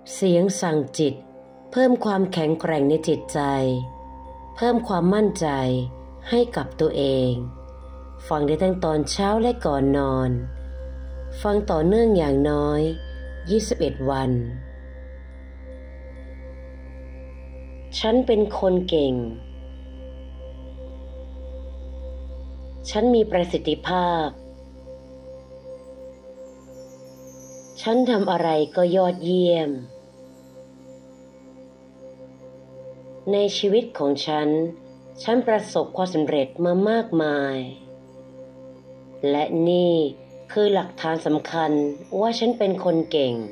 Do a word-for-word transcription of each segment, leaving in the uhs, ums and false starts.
เสียงสั่งจิตเพิ่มความแข็งแกร่งในจิตใจเพิ่มความมั่นใจให้กับตัวเองฟังได้ทั้งตอนเช้าและก่อนนอนฟังต่อเนื่องอย่างน้อยยี่สิบเอ็ดวันฉันเป็นคนเก่งฉันมีประสิทธิภาพฉันทำอะไรก็ยอดเยี่ยมในชีวิตของฉันฉันประสบความสำเร็จมามากมายและนี่คือหลักฐานสำคัญว่าฉันเป็นคนเก่ง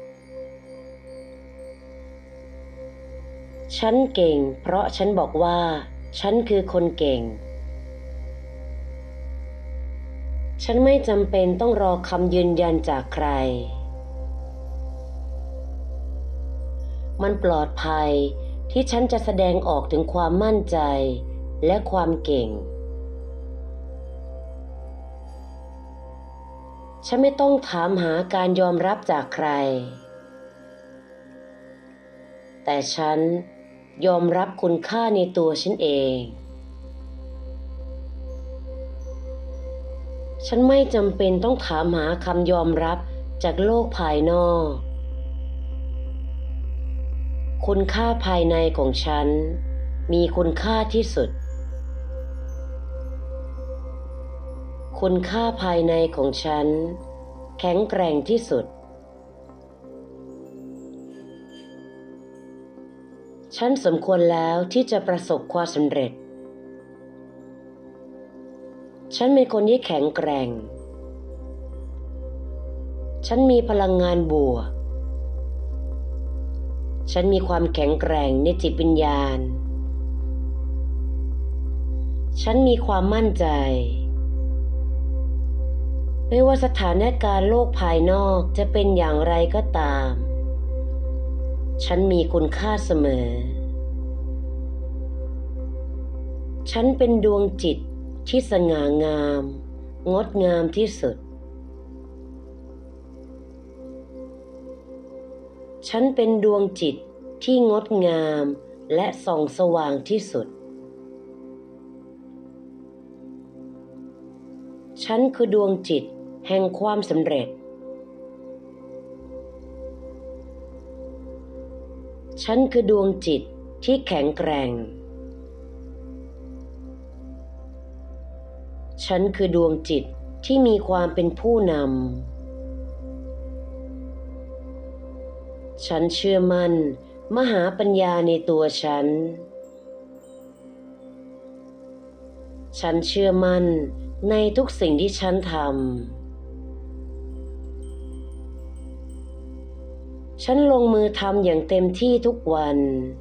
ฉันเก่งเพราะฉันบอกว่าฉันคือคนเก่งฉันไม่จำเป็นต้องรอคำยืนยันจากใครมันปลอดภัยที่ฉันจะแสดงออกถึงความมั่นใจและความเก่งฉันไม่ต้องถามหาการยอมรับจากใครแต่ฉันยอมรับคุณค่าในตัวฉันเองฉันไม่จำเป็นต้องถามหาคำยอมรับจากโลกภายนอกคุณค่าภายในของฉันมีคุณค่าที่สุดคุณค่าภายในของฉันแข็งแกร่งที่สุดฉันสมควรแล้วที่จะประสบความสำเร็จฉันเป็นคนที่แข็งแกร่งฉันมีพลังงานบวกฉันมีความแข็งแกร่งในจิตวิญญาณฉันมีความมั่นใจไม่ว่าสถานการณ์โลกภายนอกจะเป็นอย่างไรก็ตามฉันมีคุณค่าเสมอฉันเป็นดวงจิตที่สง่างามงดงามที่สุดฉันเป็นดวงจิตที่งดงามและส่องสว่างที่สุดฉันคือดวงจิตแห่งความสำเร็จฉันคือดวงจิตที่แข็งแกร่งฉันคือดวงจิตที่มีความเป็นผู้นำฉันเชื่อมั่นมหาปัญญาในตัวฉันฉันเชื่อมั่นในทุกสิ่งที่ฉันทำฉันลงมือทำอย่างเต็มที่ทุกวัน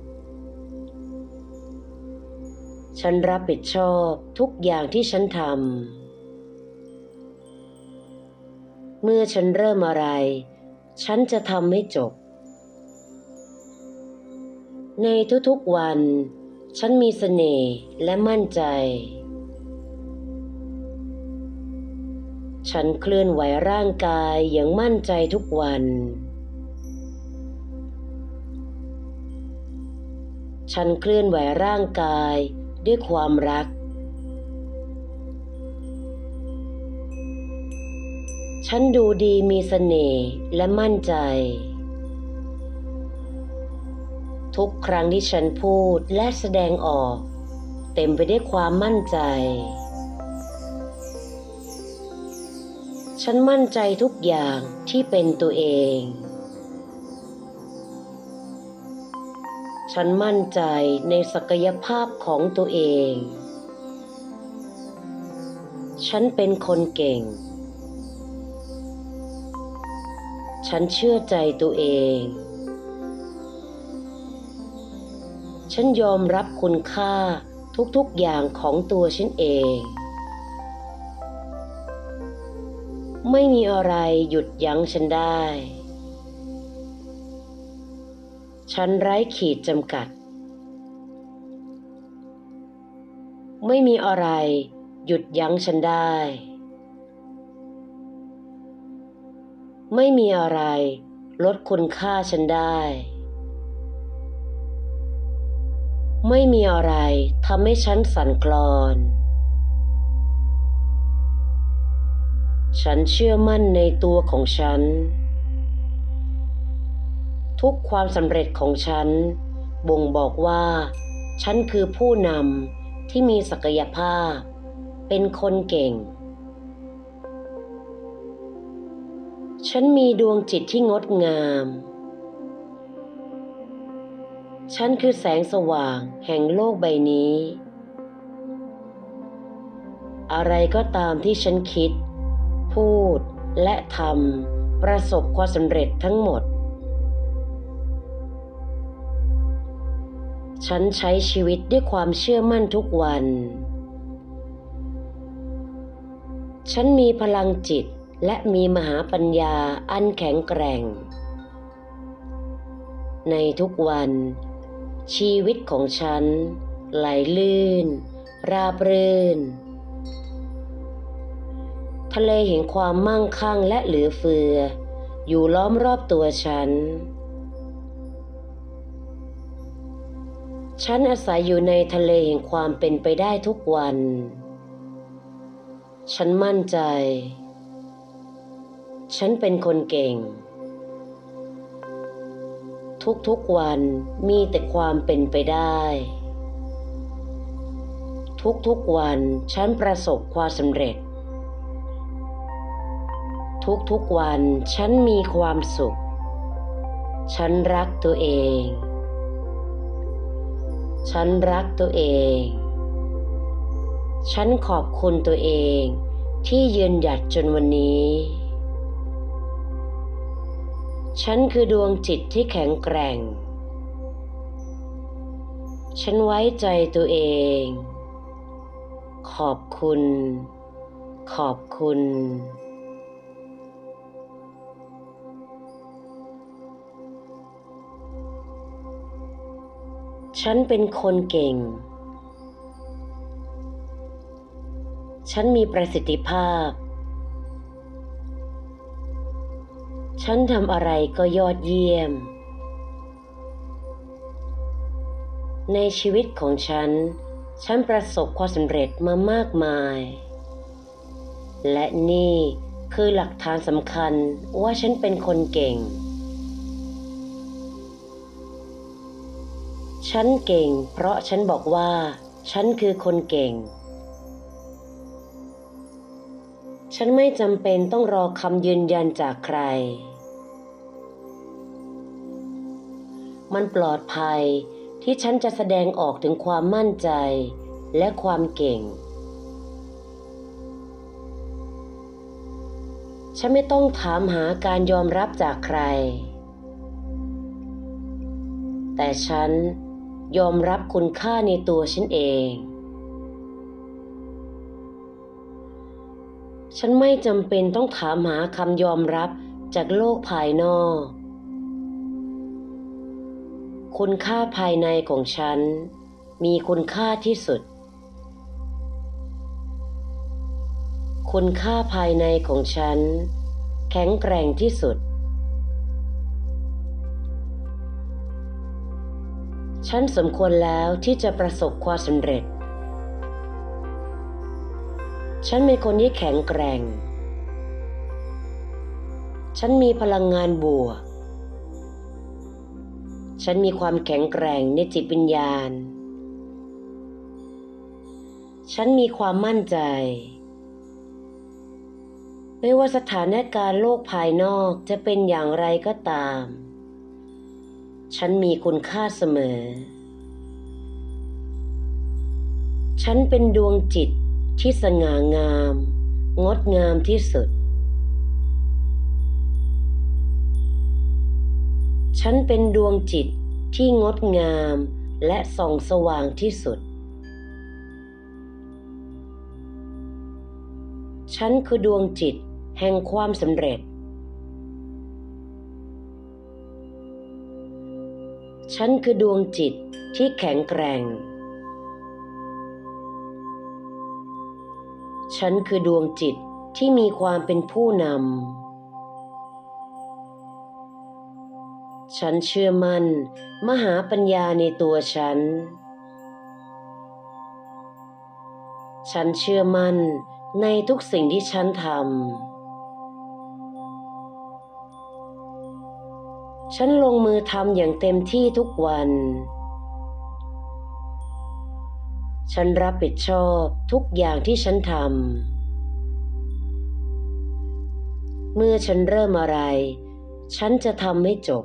ฉันรับผิดชอบทุกอย่างที่ฉันทำเมื่อฉันเริ่มอะไรฉันจะทำให้จบในทุกๆวันฉันมีเสน่ห์และมั่นใจฉันเคลื่อนไหวร่างกายอย่างมั่นใจทุกวันฉันเคลื่อนไหวร่างกายด้วยความรักฉันดูดีมีเสน่ห์และมั่นใจทุกครั้งที่ฉันพูดและแสดงออกเต็มไปด้วยความมั่นใจฉันมั่นใจทุกอย่างที่เป็นตัวเองฉันมั่นใจในศักยภาพของตัวเองฉันเป็นคนเก่งฉันเชื่อใจตัวเองฉันยอมรับคุณค่าทุกๆอย่างของตัวฉันเองไม่มีอะไรหยุดยั้งฉันได้ฉันไร้ขีดจำกัดไม่มีอะไรหยุดยั้งฉันได้ไม่มีอะไรลดคุณค่าฉันได้ไม่มีอะไรทำให้ฉันสั่นคลอนฉันเชื่อมั่นในตัวของฉันทุกความสำเร็จของฉันบ่งบอกว่าฉันคือผู้นำที่มีศักยภาพเป็นคนเก่งฉันมีดวงจิตที่งดงามฉันคือแสงสว่างแห่งโลกใบนี้อะไรก็ตามที่ฉันคิดพูดและทำประสบความสำเร็จทั้งหมดฉันใช้ชีวิตด้วยความเชื่อมั่นทุกวันฉันมีพลังจิตและมีมหาปัญญาอันแข็งแกร่งในทุกวันชีวิตของฉันไหลลื่นราบรื่นทะเลแห่งความมั่งคั่งและเหลือเฟืออยู่ล้อมรอบตัวฉันฉันอาศัยอยู่ในทะเลแห่งความเป็นไปได้ทุกวันฉันมั่นใจฉันเป็นคนเก่งทุกๆวันมีแต่ความเป็นไปได้ทุกๆวันฉันประสบความสำเร็จทุกๆวันฉันมีความสุขฉันรักตัวเองฉันรักตัวเองฉันขอบคุณตัวเองที่ยืนหยัดจนวันนี้ฉันคือดวงจิตที่แข็งแกร่งฉันไว้ใจตัวเองขอบคุณขอบคุณฉันเป็นคนเก่งฉันมีประสิทธิภาพฉันทำอะไรก็ยอดเยี่ยมในชีวิตของฉันฉันประสบความสำเร็จมามากมายและนี่คือหลักฐานสำคัญว่าฉันเป็นคนเก่งฉันเก่งเพราะฉันบอกว่าฉันคือคนเก่งฉันไม่จำเป็นต้องรอคำยืนยันจากใครมันปลอดภัยที่ฉันจะแสดงออกถึงความมั่นใจและความเก่งฉันไม่ต้องถามหาการยอมรับจากใครแต่ฉันยอมรับคุณค่าในตัวฉันเองฉันไม่จำเป็นต้องถามหาคำยอมรับจากโลกภายนอกคุณค่าภายในของฉันมีคุณค่าที่สุดคุณค่าภายในของฉันแข็งแกร่งที่สุดฉันสมควรแล้วที่จะประสบความสำเร็จฉันเป็นคนที่แข็งแกร่งฉันมีพลังงานบวกฉันมีความแข็งแกร่งในจิตวิญญาณฉันมีความมั่นใจไม่ว่าสถานการณ์โลกภายนอกจะเป็นอย่างไรก็ตามฉันมีคุณค่าเสมอฉันเป็นดวงจิตที่สง่างามงดงามที่สุดฉันเป็นดวงจิตที่งดงามและส่องสว่างที่สุดฉันคือดวงจิตแห่งความสำเร็จฉันคือดวงจิตที่แข็งแกร่งฉันคือดวงจิตที่มีความเป็นผู้นฉันเชื่อมั่นมหาปัญญาในตัวฉันฉันเชื่อมั่นในทุกสิ่งที่ฉันทำฉันลงมือทำอย่างเต็มที่ทุกวันฉันรับผิดชอบทุกอย่างที่ฉันทำเมื่อฉันเริ่มอะไรฉันจะทำให้จบ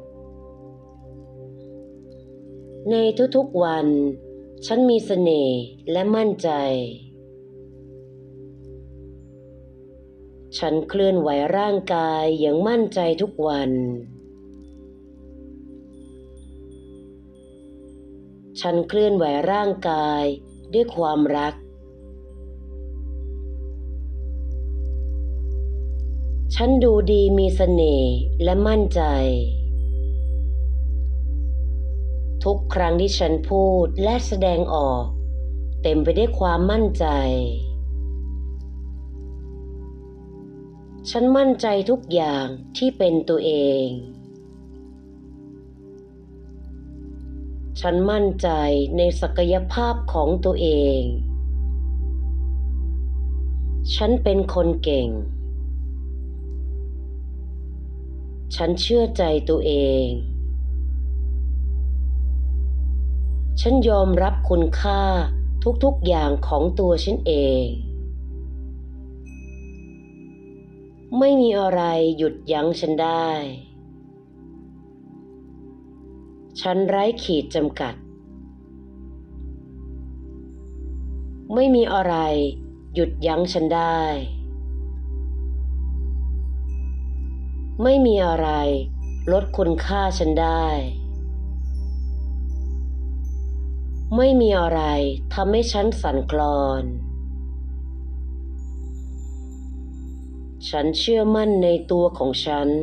ในทุกๆวันฉันมีเสน่ห์และมั่นใจฉันเคลื่อนไหวร่างกายอย่างมั่นใจทุกวันฉันเคลื่อนไหวร่างกายด้วยความรักฉันดูดีมีเสน่ห์และมั่นใจทุกครั้งที่ฉันพูดและแสดงออกเต็มไปด้วยความมั่นใจฉันมั่นใจทุกอย่างที่เป็นตัวเองฉันมั่นใจในศักยภาพของตัวเองฉันเป็นคนเก่งฉันเชื่อใจตัวเองฉันยอมรับคุณค่าทุกๆอย่างของตัวฉันเองไม่มีอะไรหยุดยั้งฉันได้ฉันไร้ขีดจำกัดไม่มีอะไรหยุดยั้งฉันได้ไม่มีอะไรลดคุณค่าฉันได้ไม่มีอะไรทำให้ฉันสั่นคลอนฉันเชื่อมั่นในตัวของฉัน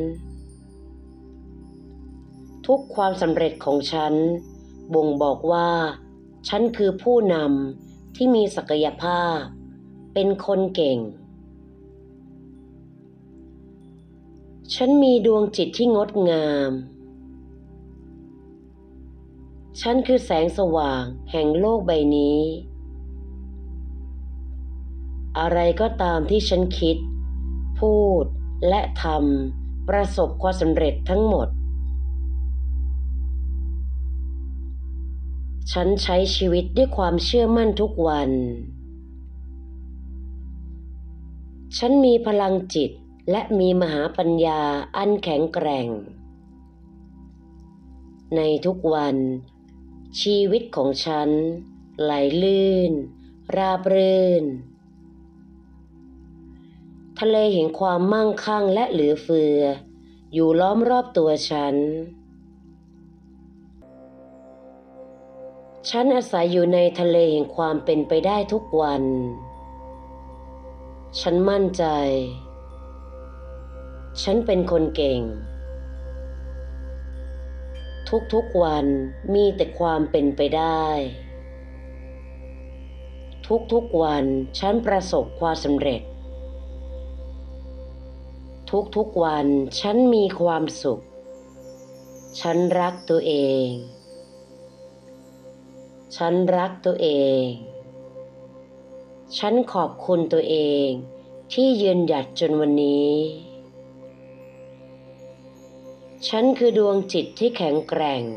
ทุกความสำเร็จของฉันบ่งบอกว่าฉันคือผู้นำที่มีศักยภาพเป็นคนเก่งฉันมีดวงจิตที่งดงามฉันคือแสงสว่างแห่งโลกใบนี้อะไรก็ตามที่ฉันคิดพูดและทำประสบความสำเร็จทั้งหมดฉันใช้ชีวิตด้วยความเชื่อมั่นทุกวันฉันมีพลังจิตและมีมหาปัญญาอันแข็งแกร่งในทุกวันชีวิตของฉันไหลลื่นราบรื่นทะเลแห่งความมั่งคั่งและเหลือเฟืออยู่ล้อมรอบตัวฉันฉันอาศัยอยู่ในทะเลแห่งความเป็นไปได้ทุกวันฉันมั่นใจฉันเป็นคนเก่งทุกๆวันมีแต่ความเป็นไปได้ทุกๆวันฉันประสบความสำเร็จทุกๆวันฉันมีความสุขฉันรักตัวเองฉันรักตัวเองฉันขอบคุณตัวเองที่ยืนหยัดจนวันนี้ฉันคือดวงจิตที่แข็งแกร่ง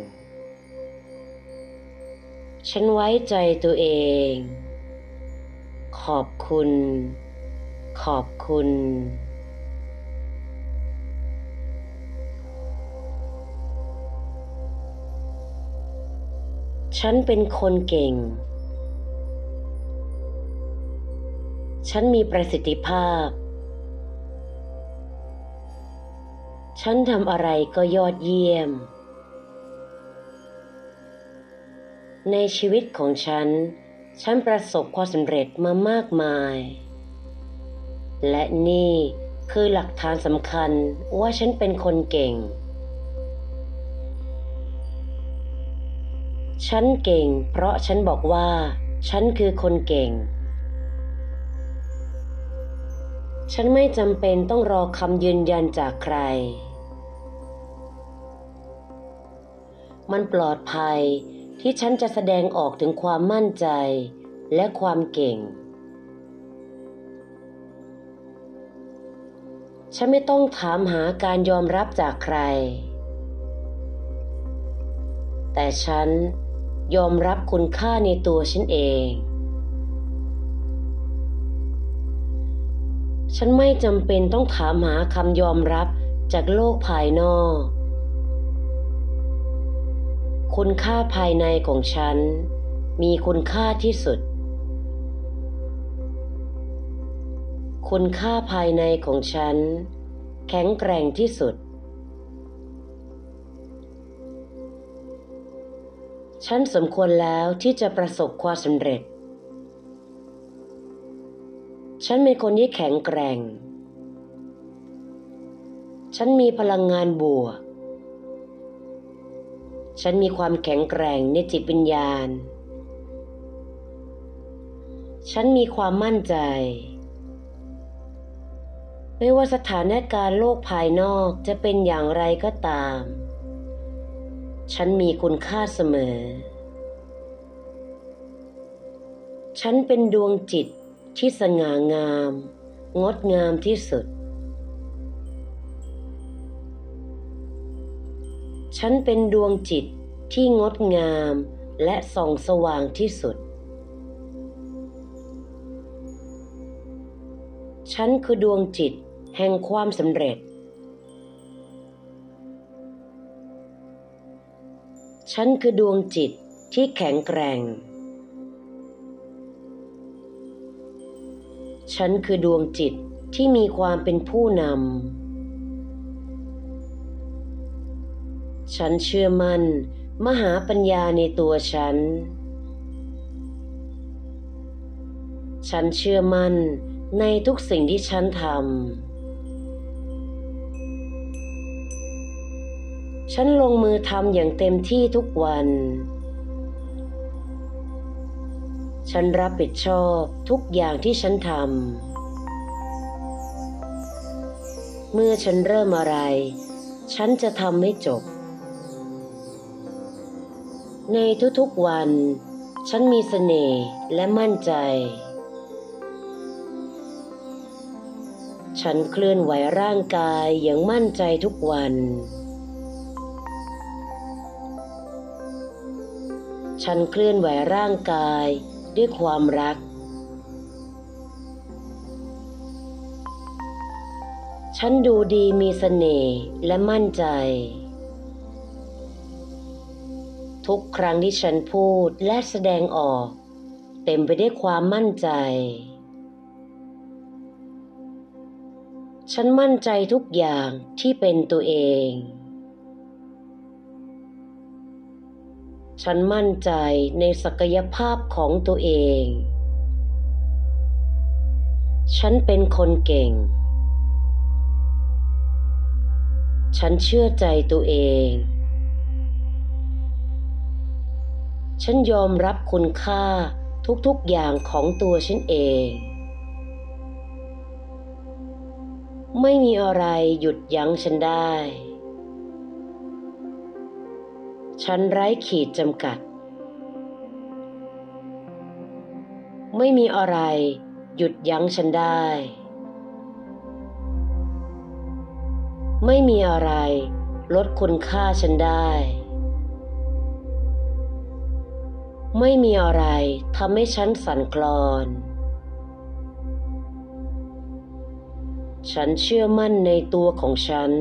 ฉันไว้ใจตัวเองขอบคุณขอบคุณฉันเป็นคนเก่งฉันมีประสิทธิภาพฉันทำอะไรก็ยอดเยี่ยมในชีวิตของฉันฉันประสบความสำเร็จมามากมายและนี่คือหลักฐานสำคัญว่าฉันเป็นคนเก่งฉันเก่งเพราะฉันบอกว่าฉันคือคนเก่งฉันไม่จำเป็นต้องรอคำยืนยันจากใครมันปลอดภัยที่ฉันจะแสดงออกถึงความมั่นใจและความเก่งฉันไม่ต้องถามหาการยอมรับจากใครแต่ฉันยอมรับคุณค่าในตัวฉันเองฉันไม่จำเป็นต้องถามหาคำยอมรับจากโลกภายนอกคุณค่าภายในของฉันมีคุณค่าที่สุดคุณค่าภายในของฉันแข็งแกร่งที่สุดฉันสมควรแล้วที่จะประสบความสำเร็จฉันเป็นคนที่แข็งแกร่งฉันมีพลังงานบวกฉันมีความแข็งแกร่งในจิตวิญญาณฉันมีความมั่นใจไม่ว่าสถานการณ์โลกภายนอกจะเป็นอย่างไรก็ตามฉันมีคุณค่าเสมอฉันเป็นดวงจิตที่สง่างามงดงามที่สุดฉันเป็นดวงจิตที่งดงามและส่องสว่างที่สุดฉันคือดวงจิตแห่งความสำเร็จฉันคือดวงจิตที่แข็งแกร่งฉันคือดวงจิตที่มีความเป็นผู้นำฉันเชื่อมั่นมหาปัญญาในตัวฉันฉันเชื่อมั่นในทุกสิ่งที่ฉันทำฉันลงมือทำอย่างเต็มที่ทุกวันฉันรับผิดชอบทุกอย่างที่ฉันทำเมื่อฉันเริ่มอะไรฉันจะทำให้จบในทุกๆวันฉันมีเสน่ห์และมั่นใจฉันเคลื่อนไหวร่างกายอย่างมั่นใจทุกวันฉันเคลื่อนไหวร่างกายด้วยความรักฉันดูดีมีเสน่ห์และมั่นใจทุกครั้งที่ฉันพูดและแสดงออกเต็มไปด้วยความมั่นใจฉันมั่นใจทุกอย่างที่เป็นตัวเองฉันมั่นใจในศักยภาพของตัวเองฉันเป็นคนเก่งฉันเชื่อใจตัวเองฉันยอมรับคุณค่าทุกๆอย่างของตัวฉันเองไม่มีอะไรหยุดยั้งฉันได้ฉันไร้ขีดจำกัดไม่มีอะไรหยุดยั้งฉันได้ไม่มีอะไรลดคุณค่าฉันได้ไม่มีอะไรทำให้ฉันสั่นคลอนฉันเชื่อมั่นในตัวของฉัน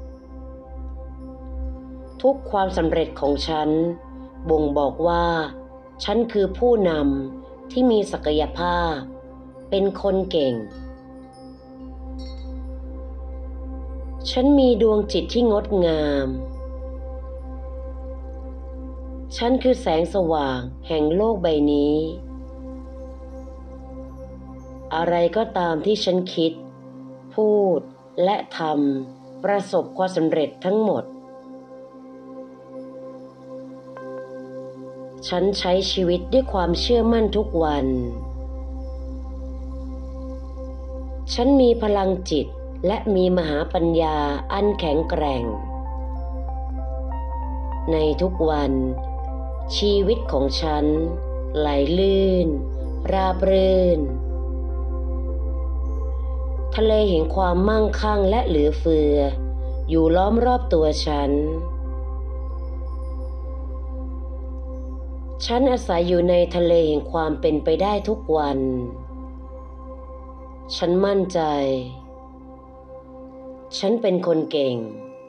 ทุกความสำเร็จของฉันบ่งบอกว่าฉันคือผู้นำที่มีศักยภาพเป็นคนเก่งฉันมีดวงจิตที่งดงามฉันคือแสงสว่างแห่งโลกใบนี้อะไรก็ตามที่ฉันคิดพูดและทำประสบความสำเร็จทั้งหมดฉันใช้ชีวิตด้วยความเชื่อมั่นทุกวันฉันมีพลังจิตและมีมหาปัญญาอันแข็งแกร่งในทุกวันชีวิตของฉันไหลลื่นราบรื่นทะเลแห่งความมั่งคั่งและเหลือเฟืออยู่ล้อมรอบตัวฉันฉันอาศัยอยู่ในทะเลแห่งความเป็นไปได้ทุกวันฉันมั่นใจฉันเป็นคนเก่ง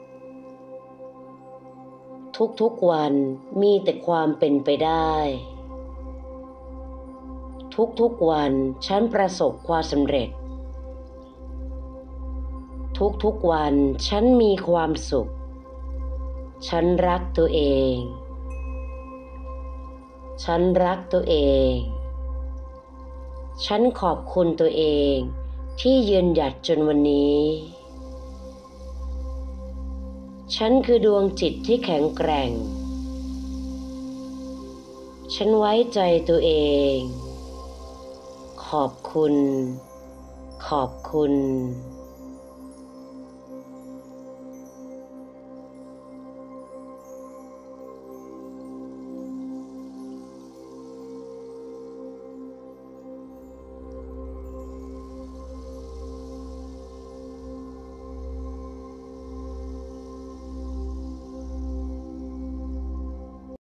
ทุกๆวันมีแต่ความเป็นไปได้ทุกๆวันฉันประสบความสำเร็จทุกๆวันฉันมีความสุขฉันรักตัวเองฉันรักตัวเองฉันขอบคุณตัวเองที่ยืนหยัดจนวันนี้ฉันคือดวงจิตที่แข็งแกร่งฉันไว้ใจตัวเองขอบคุณขอบคุณ